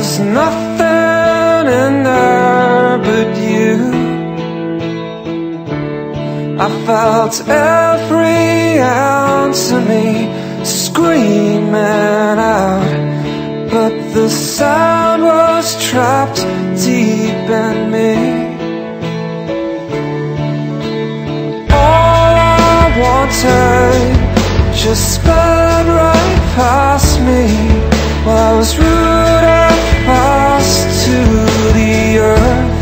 was nothing in there but you. I felt every ounce of me screaming out, but the sound was trapped deep in me. All I wanted just sped right past me, while I was rooted fast to the earth.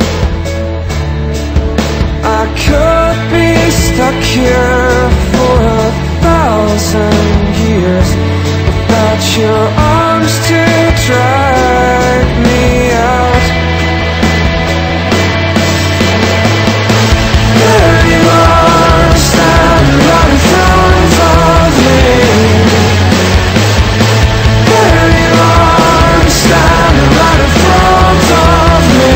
I could be stuck here for 1,000 years without your arms to drag me out. There you are, standing right in front of me. There you are, standing right in front of me.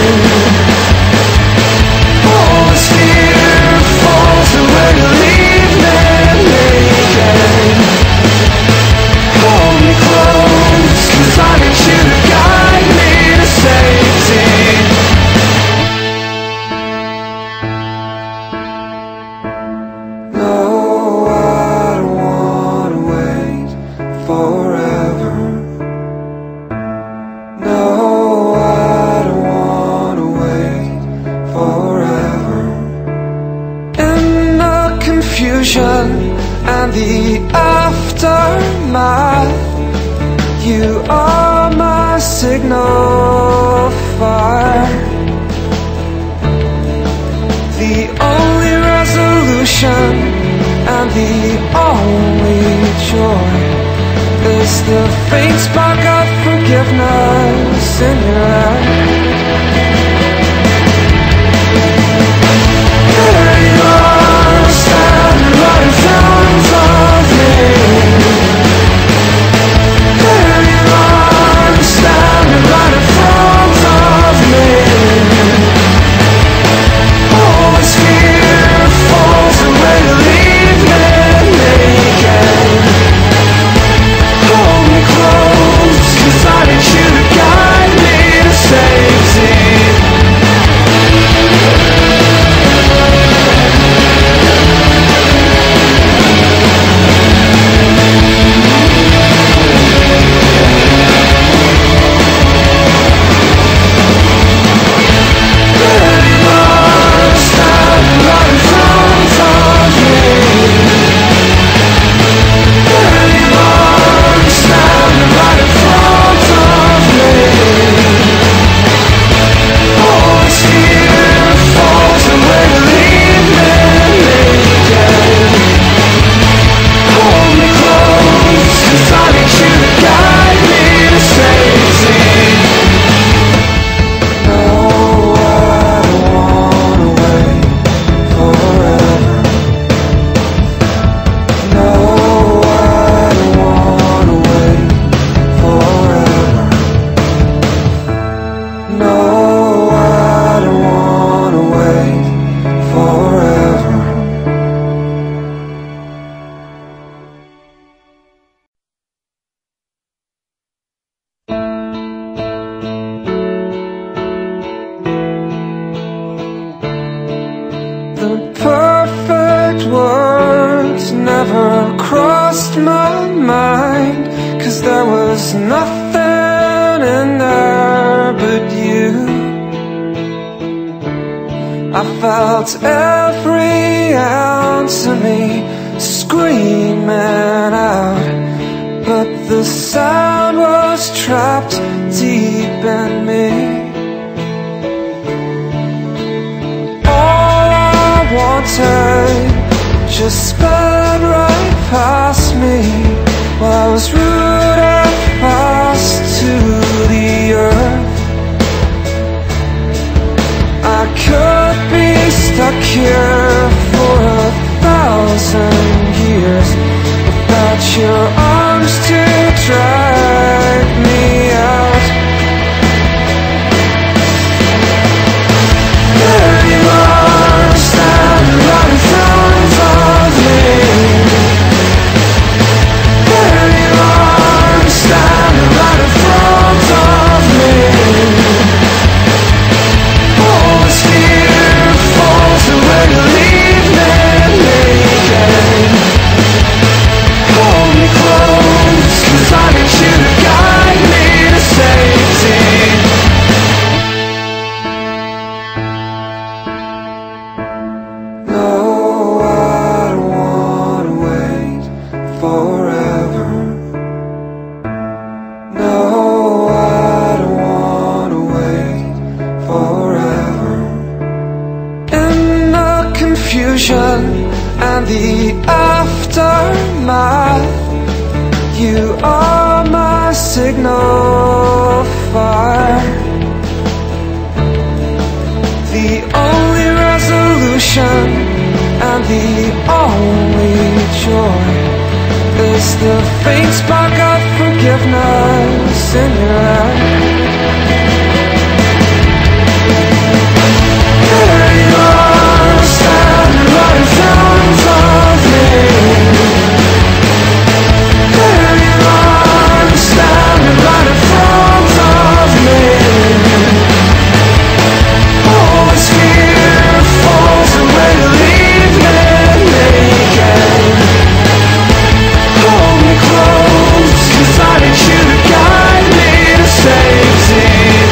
All this fear falls away to leave me naked. Hold me close, 'cause I need you to guide me to safety. No, I don't wanna wait forever. No, I don't wanna wait forever. In the confusion and the aftermath, you are my signal fire. The only resolution and the only joy is the faint spark of forgiveness in your eyes. There you are, standing right in front of me. There you are, standing right in front of me. All this fear falls away to leave me naked. Hold me close, 'cause I need you to guide me to safety. I felt every ounce of me screaming out, but the sound was trapped deep in me. All I wanted just sped right past me, while I was rooted fast to the earth. I could be stuck here for 1,000 years without your arms to drag me out. There you are, standing right in front of me. There you are, and the aftermath. You are my signal fire, the only resolution and the only joy is the faint spark of forgiveness in your eye. There you are, standing right in front of me. There you are, standing right in front of me. All this fear falls away to leave me naked. Hold me close, 'cause I need you to guide me to safety.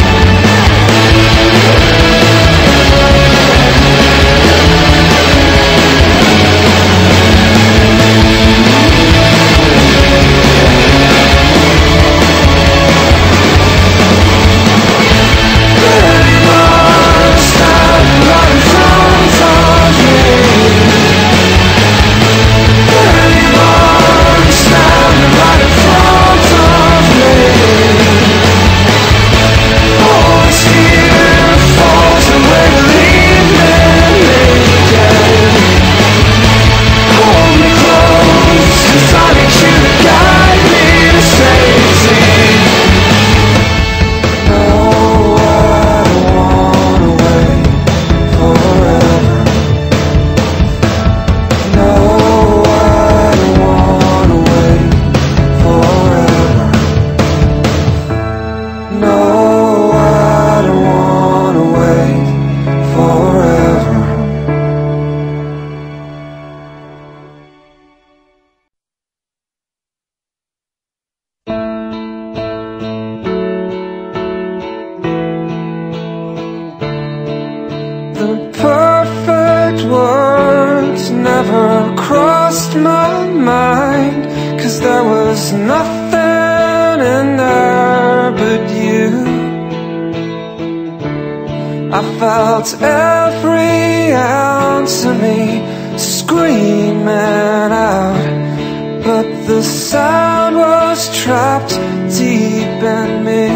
Every ounce of me screaming out, but the sound was trapped deep in me.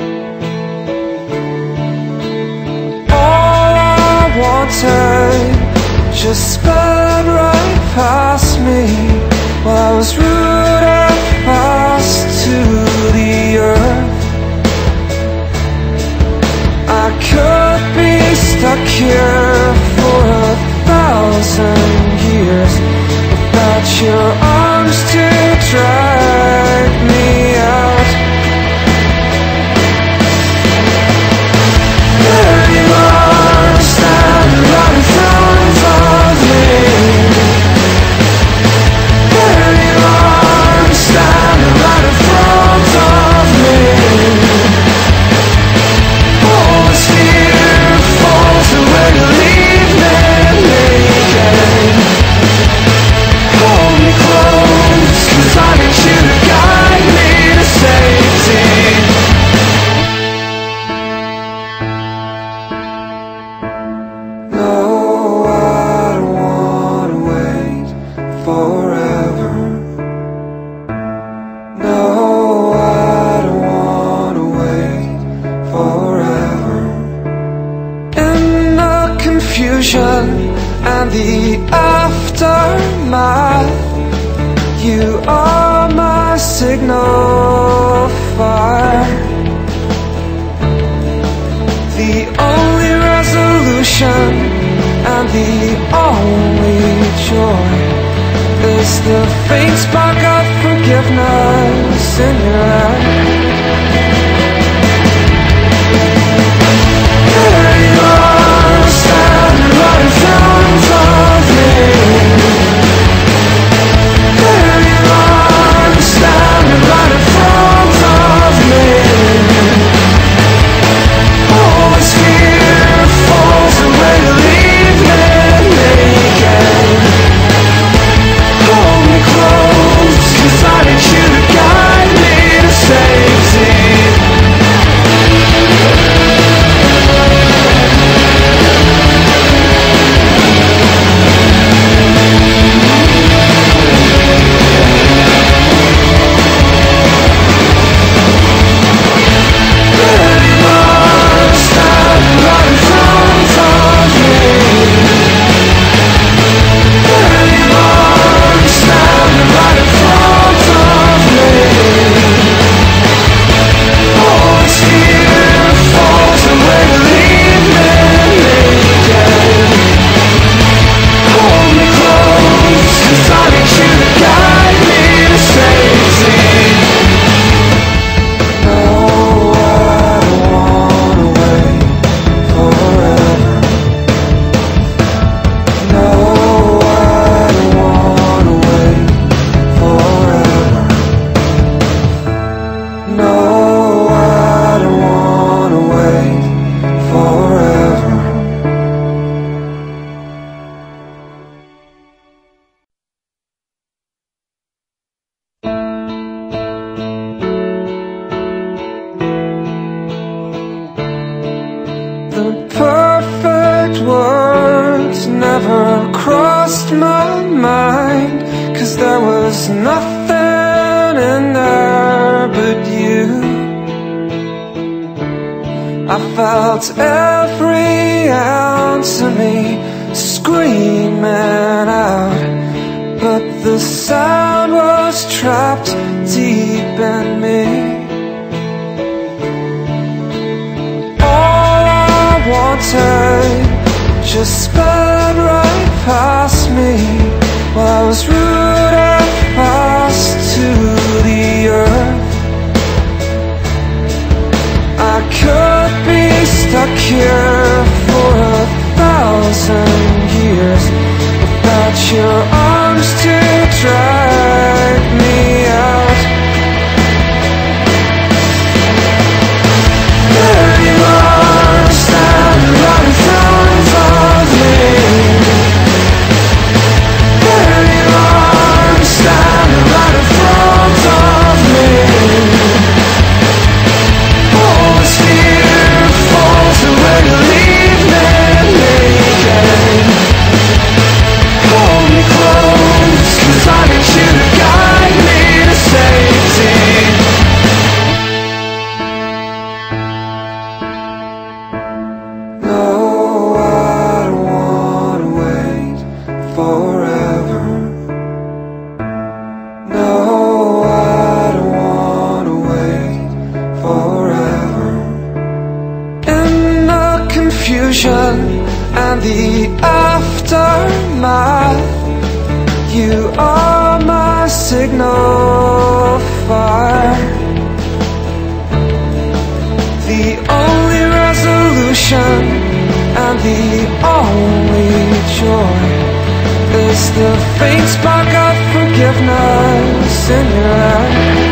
All I wanted just sped right past me while I was rooted fast to the earth. I could be stuck here for 1,000 years without your arms to drag me out. There you are, standing right in front of me. There you are, standing right in front of me. All this fear falls away to leave me naked. Hold me close, 'cause I need you to guide me to safety. No, I don't wanna wait forever. No, I don't wanna wait forever. In the confusion and the aftermath, you are my signal fire, the only resolution and the only joy is the faint spark of forgiveness in your eye. There you are, standing right in front of me. There you are, standing right in front of me. All this fear falls away to leave me naked. Hold me close, 'cause I need you to guide me to lost my mind, 'cause there was nothing in there but you. I felt every ounce of me screaming out, but the sound was trapped deep in me. All I wanted just sped right past me, while I was rooted fast to the earth. I could be stuck here for 1,000 years without your arms to drag me out. There you are, standing right in front of me. There you are, standing right in front of me. Always fearful to when you leave me naked. Hold me close, 'cause I need you to guide me to safety. No, I don't wanna wait forever. No, I don't wanna wait forever. In the confusion and the aftermath, you are my signal fire. The only resolution and the only joy is the faint spark of forgiveness in your eyes.